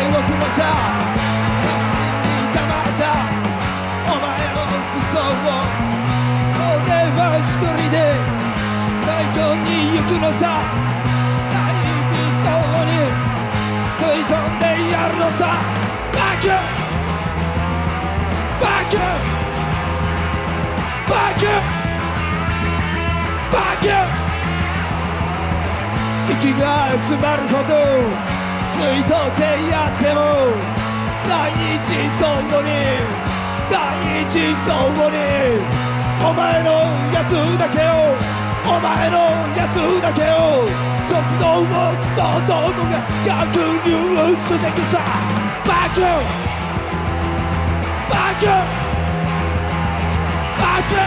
獄のさにたまったお前のクソを俺は一人で大京に行くのさ大事そうに吸い込んでやるのさバキュバキュバキュバキュ息が詰まるほど吸い取ってやっても第一相互に第一相互にお前のやつだけをお前のやつだけを速度を競うどもが逆流してくさバキュバキュバキュ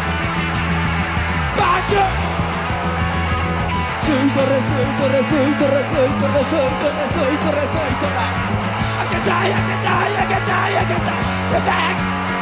バキュ吸い取れ吸い取れ吸い取れ吸い取れ吸い取れ吸い取れ吸い取れ開けたい開けたい開けたい開けたい開けたい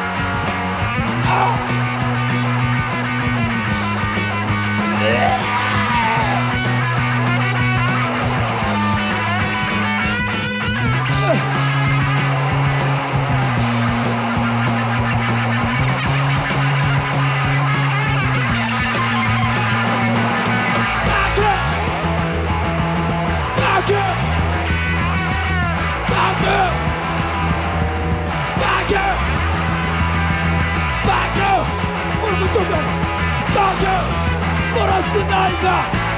漏らしてないんだ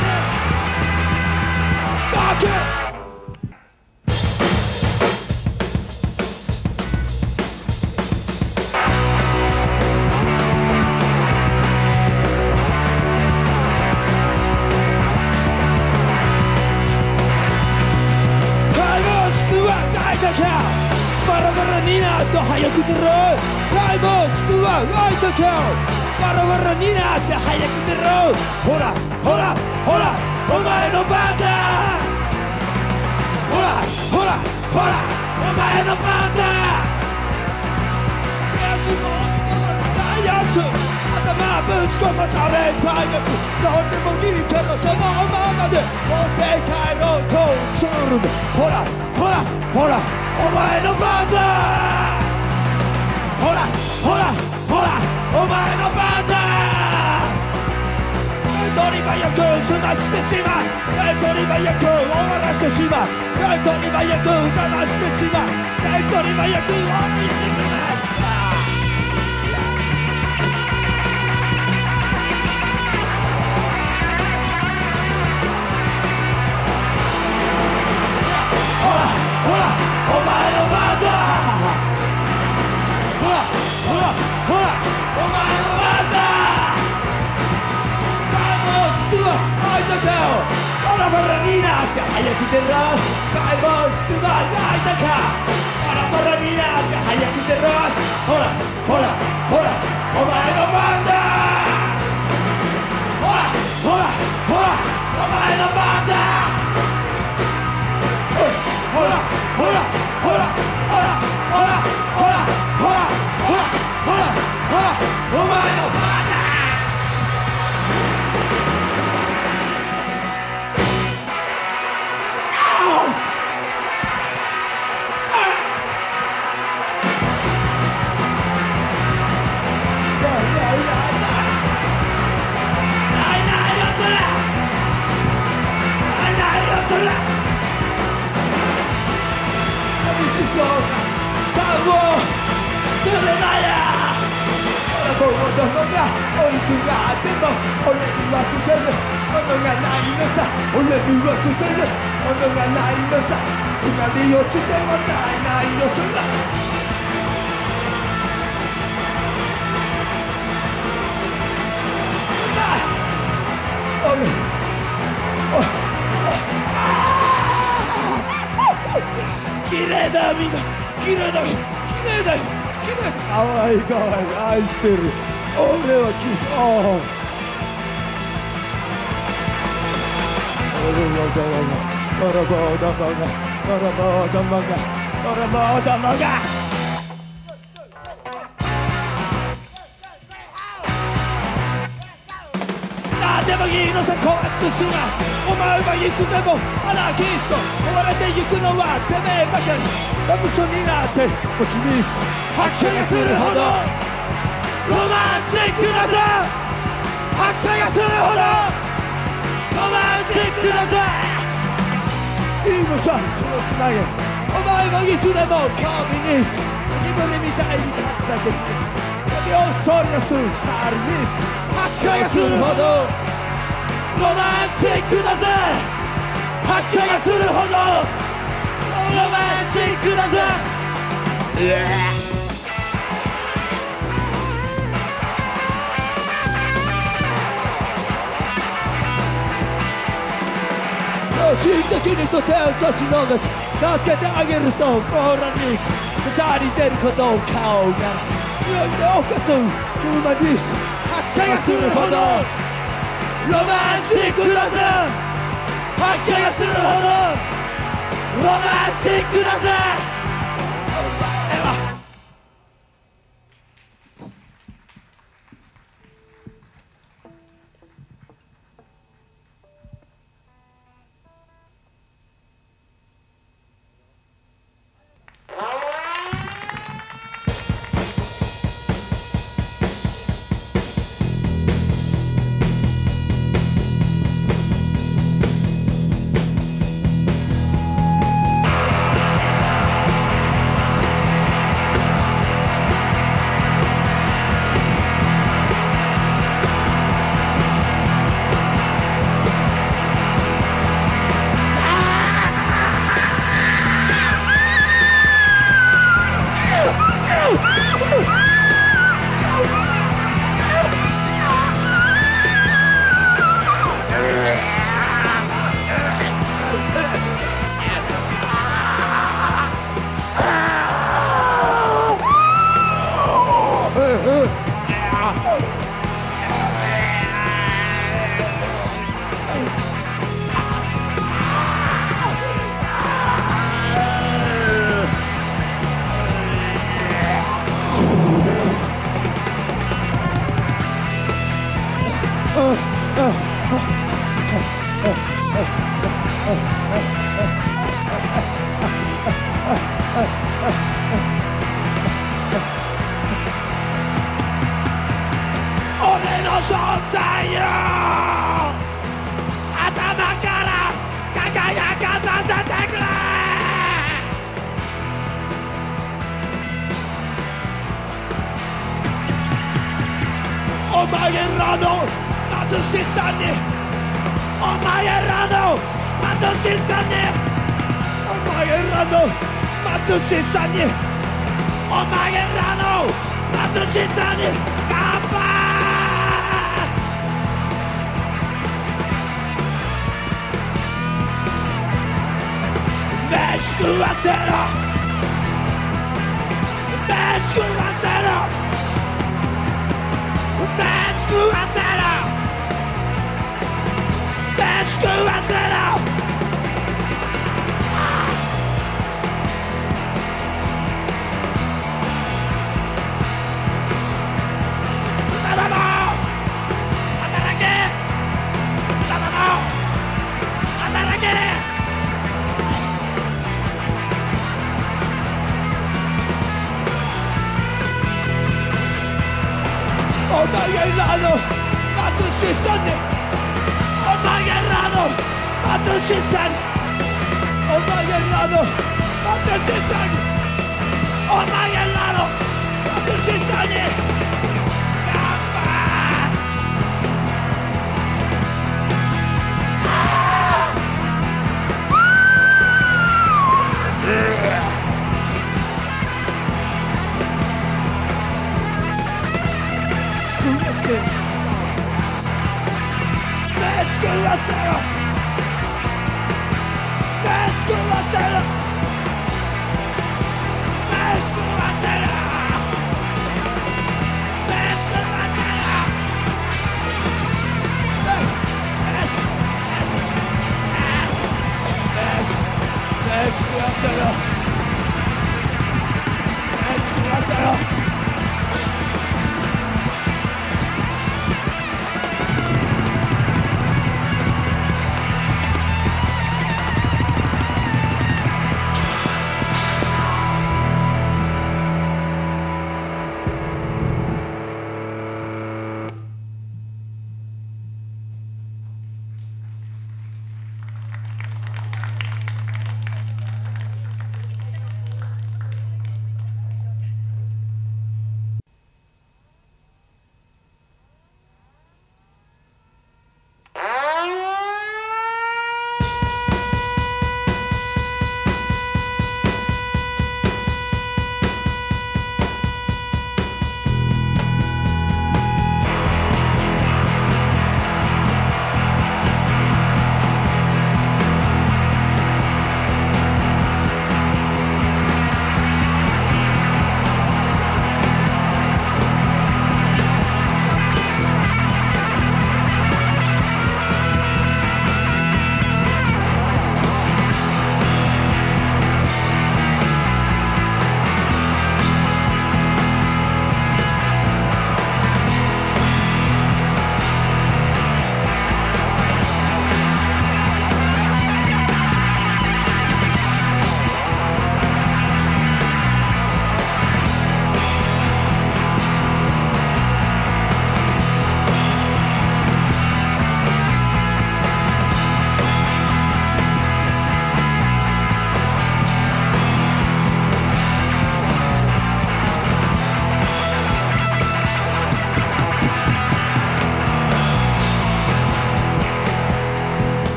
バキュ買い物室は開いたかバラバラになって早く出ろ買い物室は開いたかバラバラになって早く出ろほらほらほらお前の番だほらほらほらお前の番だ安物のやつ頭ぶち込まされたやつ何でもいいからそのままで持って帰ろうとするんだほらほらほらお前の番だほらほらほらお前の番だ取り早く済ましてしまう取り早く終わらせてしまう取り早く騙してしまう取り早く終わらせてしまうほらほらお前の番だほらほらほらお前の番だ室は開いたかバラバラになって早く出ろ買い物室は開いたかバラバラになって早く出ろほらほらほらお前の番だほらほらほらお前の番だほらほらほらほらほらほらほらほらほらほらお前の番だ子供が追いすがっても俺には捨てるものがないのさ俺には捨てるものがないのさ光落ちてもないよそんな綺麗だみんな綺麗だ綺麗だかわいいかわいい愛してる俺は泥棒どもが何でもいのさ壊すとしなお前はいつでもアナキスト追われてゆくのはてめえばかりラブソになって落ちミス発火がするほどロマンチックだぜ発火がするほどロマンチックだぜいいのさそのつなげお前はいつでもコミュニスト自分みたいに立つだけ旅をそりなすサルミス発火がするほどロマンチックだぜ発火がするほどロマンチックだぜ死んだ君と手を差し伸べて助けてあげるとフォーラに飾り出るほど顔が匂いで犯すヒューマニスト発火がするほどロマンチックだぜ発火がするほどロマンチックだぜお前は俺の存在よ頭から輝かさせてくれお前らの貧しさにお前らの貧しさにお前らの貧しさにお前らの貧しさに乾杯飯食わせろ飯食わせろ飯食わせろ飯食わせろただも働けただも働けお前らの貧しさにお前らの貧しさにお前らの貧しさにお前らの貧しさに乾杯飯食わせろ飯食わせろ飯食わせろ飯食わせろ飯食わせろ飯食わせろ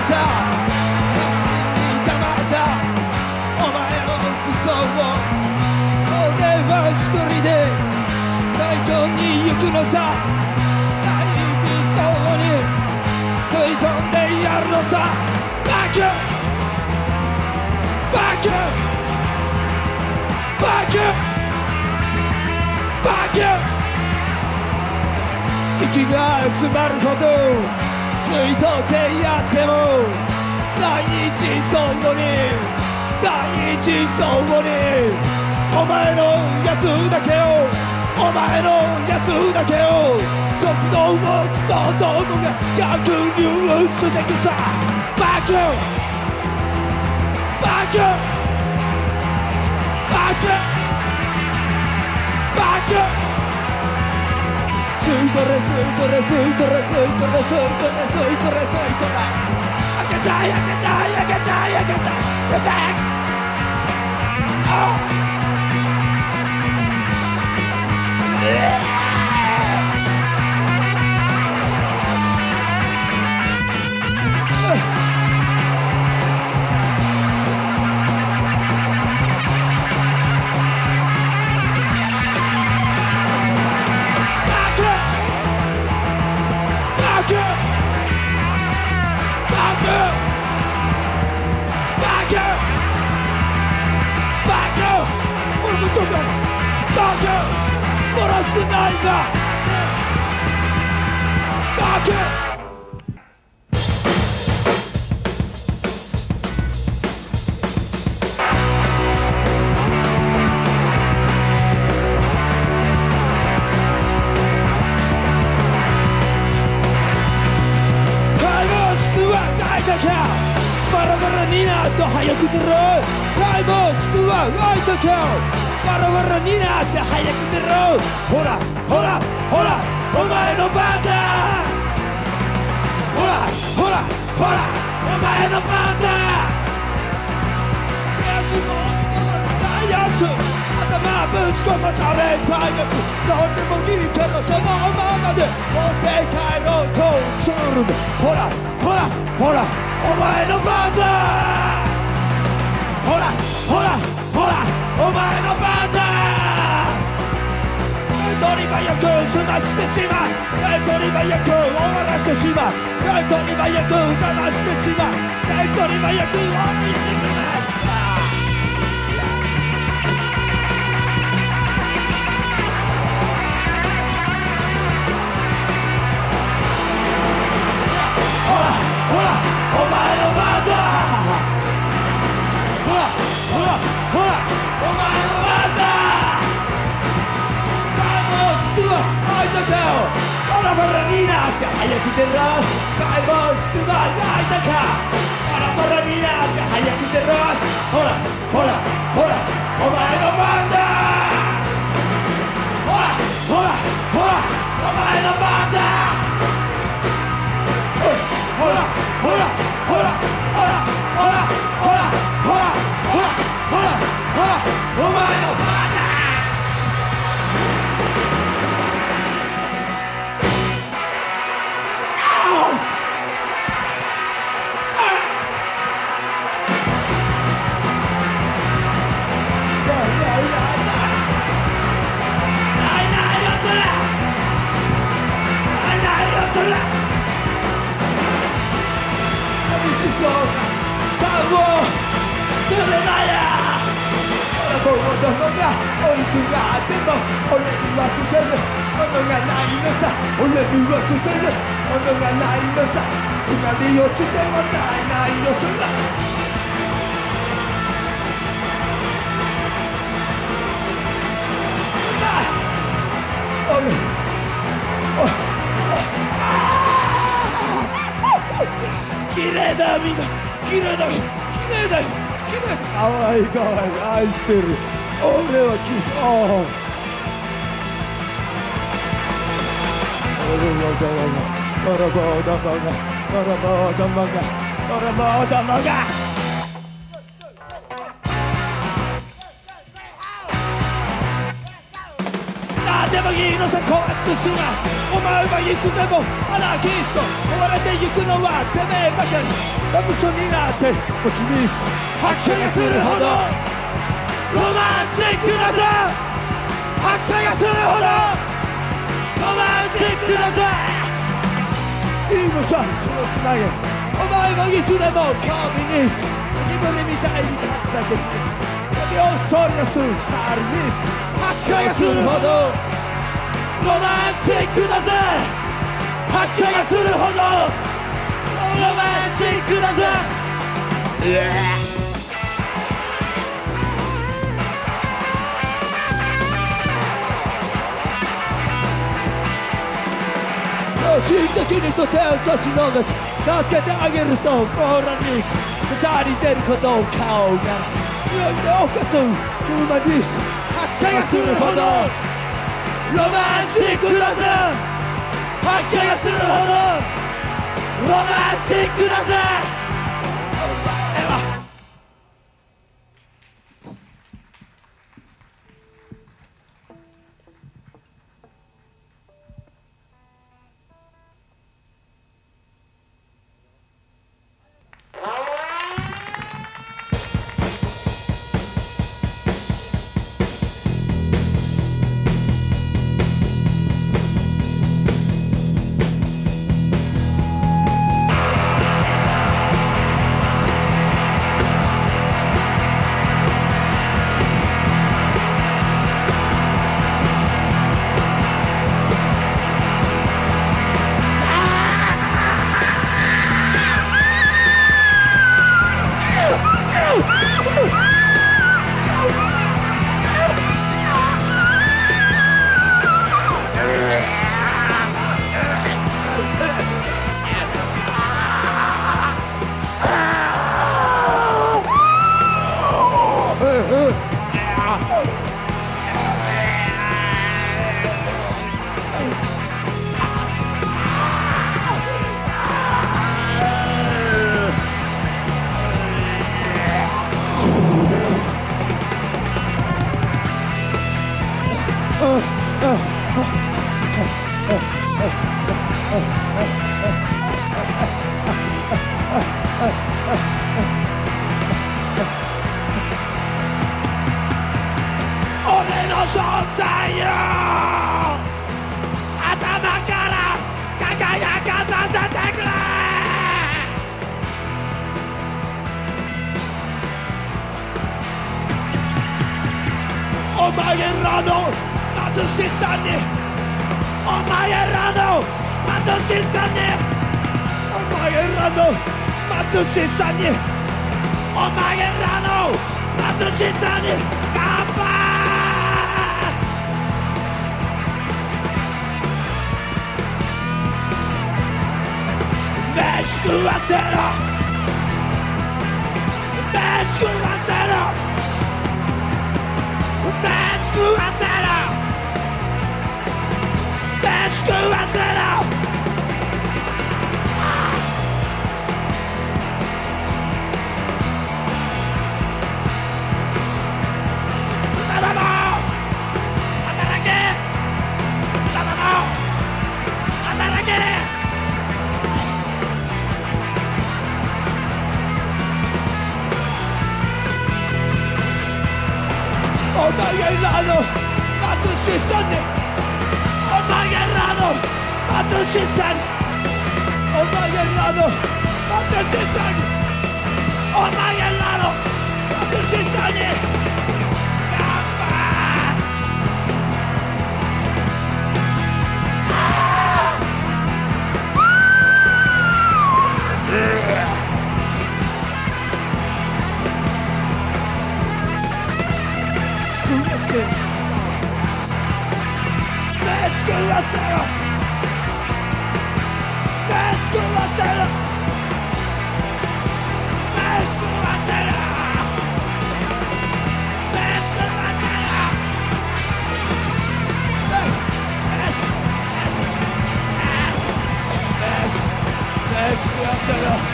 さにたまったお前のクソを俺は一人で最初に行くのさ大事そうに吸い込んでやるのさバキュバキュバキュバキュ息が詰まるほど吸い取ってやっても第一相互に第一相互にお前のやつだけをお前のやつだけを速度をクソどもが逆流してくさバキュバキュバキュバキュ吸い取れ吸い取れ吸い取れ吸い取れ吸い取れ吸い取れ吸い取れあげたいあげたいあげたいあげたいあげたい漏らしてないんだバキュ会話室は開いたかバラバラになって早く出ろ会話室は開いたかバラバラになって早く出ろほらほらほらお前の番だほらほらほらお前の番だ足もないやつ頭ぶち込まされたやつ何でもいいけどそのままで持って帰ろうとするんだほらほらほらお前の番だほらほらほらお前の番だ取り早く済ましてしまう取り早く終わらせてしまう取り早く騙してしまう取り早く終わらせてしまうほらほらお前の番だほらほらほらお前の番だ室は開いたかバラバラになって早く出ろ会話室は開いたかバラバラになって早く出ろほらほらほらお前の番だほらほらほらお前の番だほらほらほらほらほらほらほらほらほらほらお前の番だ子供が追いすがっても俺には捨てるものがないのさ俺には捨てるものがないのさ何をしてもないよそんな綺麗だみんな綺麗だ綺麗だかわいいかわいい愛してる俺は泥棒どもが何でもいいのさ壊してしまうお前はいつでもアナキスト追われてゆくのはてめえばかりラブソになって持ちミス吐き気がするほどロマンチックだぜ吐き気がするほどロマンチックだぜいいのさそのつなげお前はいつでもコミュニストゴキブリみたいに立つだけでをそりがするサルミス吐き気がするほどロマンチックだぜ吐き気がするほどロマンチックだぜ死んだ君と手を差し伸べて助けてあげるとほらに飾り出るほど顔が匂いで犯すヒューマニスト吐き気がするほどロマンチックだぜ吐き気がするほどロマンチックだぜお前は俺の存在よ頭から輝かさせてくれお前らの貧しさにお前らの貧しさにお前らの貧しさにお前らの貧しさに乾杯飯食わせろ飯食わせろ飯食わせろ飯食わせろただも働けただも働けお前らの貧しさにお前らの貧しさにお前らの貧しさにお前らの貧しさに乾杯飯食わせろ飯食わせろ飯食わせろ飯食わせろ飯食わせろ